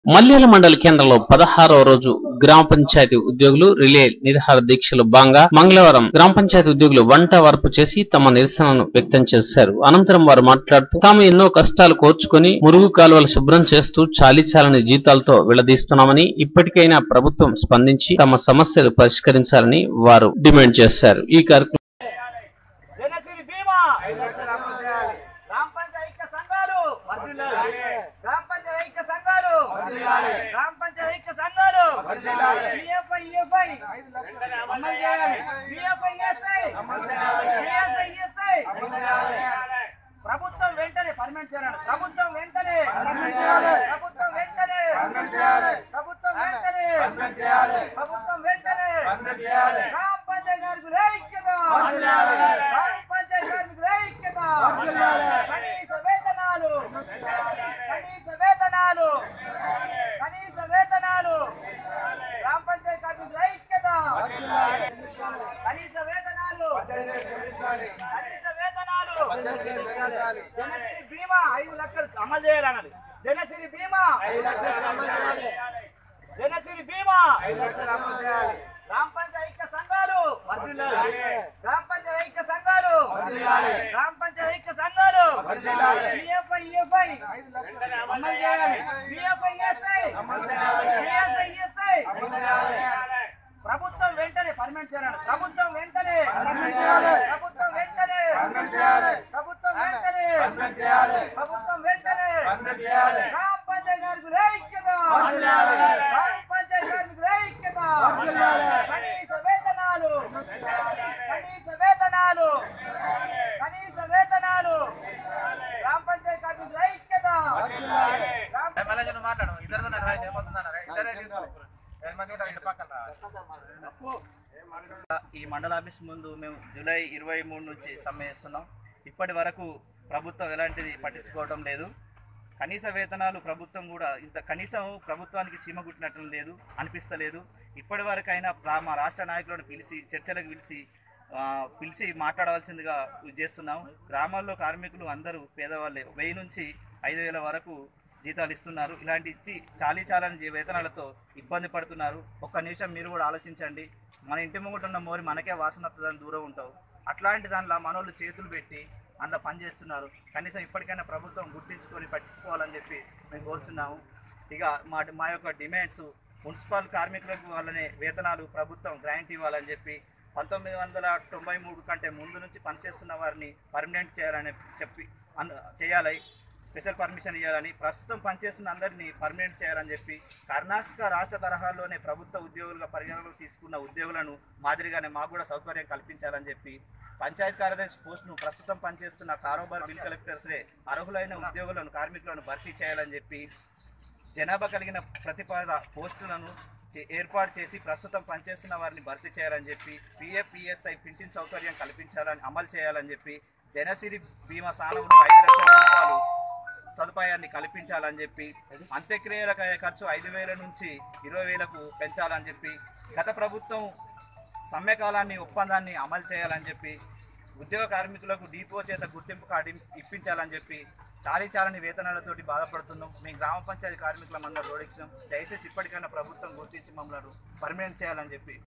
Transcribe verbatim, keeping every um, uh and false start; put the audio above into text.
మల్యాల మండల కేంద్రంలో పదహారవ రోజు గ్రామ పంచాయతీ ఉద్యోగులు రిలే నిరాహార దీక్షలో భాగంగా మంగళవారం గ్రామ పంచాయతీ ఉద్యోగులు వంట వార్పు చేసి తమ నిరసనను వ్యక్తం చేశారు. అనంతరం వారు మాట్లాడుతూ తాము ఎన్నో కష్టాలు కోర్చుకొని మురుగు కాలువలు శుభ్రం చేస్తూ చాలీ చాలని జీతాలతో వెళ్లదీస్తున్నామని, ఇప్పటికైనా ప్రభుత్వం స్పందించి తమ సమస్యలు పరిష్కరించాలని వారు డిమాండ్ చేశారు. ఈ కార్యక్రమం గ్రామ పంచాయతీ సంఘాలు బిఎఫ్ఐ ఈఎఫ్ఐ అమలు చేయాలి. బిఎఫ్ఐ ఈఎస్ఐ బిఎఫ్ఐ ఈఎస్ఐ ప్రభుత్వం వెంటనే పర్మనెంట్ చేయాలి. ప్రభుత్వం వెంటనే పర్మనెంట్ చేయాలి. ప్రభుత్వం వెంటనే పర్మనెంట్ చేయాలి. ప్రభుత్వం వెంటనే పర్మనెంట్ చేయాలి. ప్రభుత్వం వెంటనే పర్మనెంట్ చేయాలి. గ్రామ పంచాయతీ కార్మికుల ఐక్యత వర్ధిల్లాలి. గ్రామ పంచాయతీ కార్మికుల ఐక్యత వర్ధిల్లాలి. కనీస వేతనాలు కనీస వేతనాలు కనీస వేతనాలు గ్రామ పంచాయతీ కార్మికుల ఐక్యత కనీస వేతనాలు కనీస వేతనాలు జనశ్రీ బీమా ఐదు లక్షలు అమలు చేయాలన్నది. జనశ్రీ బీమా ఐదు లక్షలు అమలు చేయాలి. జనశ్రీ బీమా ఐదు లక్షలు అమలు చేయాలి. గ్రామ పంచాయతీ సంఘాలు వర్ధిల్లాలి. గ్రామ పంచాయతీ సంఘాలు వర్ధిల్లాలి. గ్రామ పంచాయతీ సంఘాలు వర్ధిల్లాలి. బిఎఫ్ఐ ఈఎఫ్ఐ అమలు చేయాలి. బిఎఫ్ఐ ఈఎస్ఐ అమలు చేయాలి. బిఎఫ్ఐ ఈఎస్ఐ అమలు చేయాలి. ప్రభుత్వం వెంటనే పర్మనెంట్ చేయాలి. ప్రభుత్వం వెంటనే పర్మనెంట్ చేయాలి. ప్రభుత్వం వెంటనే పర్మనెంట్ చేయాలి. ప్రభుత్వం వెంటనే పర్మనెంట్ చేయాలి. ప్రభుత్వం వెంటనే పర్మనెంట్ చేయాలి. గ్రామ పంచాయతీ కార్మికుల ఐక్యత వర్ధిల్లాలి. గ్రామ పంచాయతీ కార్మికుల ఐక్యత వర్ధిల్లాలి. కనీస వేతనాలు కనీస వేతనాలు కనీస వేతనాలు గ్రామ పంచాయతీ కార్మికుల ఐక్యత వర్ధిల్లాలి. మాట్లాడు ఇద్దరు ఈ మండల ఆఫీస్ ముందు మేము జూలై ఇరవై మూడు నుంచి సమ్మె చేస్తున్నాం. ఇప్పటి వరకు ప్రభుత్వం ఎలాంటిది పట్టించుకోవడం లేదు. కనీస వేతనాలు ప్రభుత్వం కూడా ఇంత కనీసం ప్రభుత్వానికి చీమ కుట్టినట్లు లేదు అనిపిస్తలేదు. ఇప్పటి వరకైనా మా రాష్ట్ర నాయకులను పిలిచి చర్చలకు పిలిచి పిలిచి మాట్లాడవలసిందిగా చేస్తున్నాం. గ్రామాల్లో కార్మికులు అందరూ పేదవాళ్ళే. వెయ్యి నుంచి ఐదు వేల వరకు జీతాలు ఇస్తున్నారు. ఇలాంటి ఇచ్చి చాలీ చాలని వేతనాలతో ఇబ్బంది పడుతున్నారు. ఒక్క నిమిషం మీరు కూడా ఆలోచించండి. మన ఇంటి ముంగట ఉన్న మోరి మనకే వాసన వస్తుందని దూరం ఉంటావు. అట్లాంటి దానిలో మనోళ్ళు చేతులు పెట్టి అందులో పనిచేస్తున్నారు. కనీసం ఇప్పటికైనా ప్రభుత్వం గుర్తించుకొని పట్టించుకోవాలని చెప్పి మేము కోరుతున్నాము. ఇక మా మా యొక్క డిమాండ్స్ మున్సిపల్ కార్మికులకు వాళ్ళనే వేతనాలు ప్రభుత్వం గ్రాంట్ ఇవ్వాలని చెప్పి, పంతొమ్మిది వందల తొంభై మూడు కంటే ముందు నుంచి పనిచేస్తున్న వారిని పర్మనెంట్ చేయాలని చెప్పి చేయాలి. స్పెషల్ పర్మిషన్ ఇవ్వాలని, ప్రస్తుతం పనిచేస్తున్న అందరినీ పర్మనెంట్ చేయాలని చెప్పి, కర్ణాటక రాష్ట్ర తరహాలోనే ప్రభుత్వ ఉద్యోగులుగా పరిగణలోకి తీసుకున్న ఉద్యోగులను మాదిరిగానే మాకు కూడా సౌకర్యం కల్పించాలని చెప్పి, పంచాయతీ కార్యదర్శి పోస్టును ప్రస్తుతం పనిచేస్తున్న కారోబార్ బిల్ కలెక్టర్సే అర్హులైన ఉద్యోగులను కార్మికులను భర్తీ చేయాలని చెప్పి, జనాభా కలిగిన ప్రతిపాద పోస్టులను ఏర్పాటు చేసి ప్రస్తుతం పనిచేస్తున్న వారిని భర్తీ చేయాలని చెప్పి, పిఎఫ్ పిఎస్ఐ పింఛన్ సౌకర్యం కల్పించాలని అమలు చేయాలని చెప్పి, జనసిరి బీమా సానంలో ఐదు లక్షల రూపాయలు సదుపాయాన్ని కల్పించాలని చెప్పి, అంత్యక్రియల ఖర్చు ఐదు వేల నుంచి ఇరవై వేలకు పెంచాలని చెప్పి, గత ప్రభుత్వం సమ్మెకాలాన్ని ఒప్పందాన్ని అమలు చేయాలని చెప్పి, ఉద్యోగ కార్మికులకు డిపో చేత గుర్తింపు కార్డు ఇప్పించాలని చెప్పి, చాలీ చాలని వేతనాలతోటి బాధపడుతున్నాం. మేము గ్రామ పంచాయతీ కార్మికుల మందరం రోడ్డెక్కినాం. దయచేసి ఇప్పటికైనా ప్రభుత్వం గుర్తించి మమ్మల్ని పర్మనెంట్ చేయాలని చెప్పి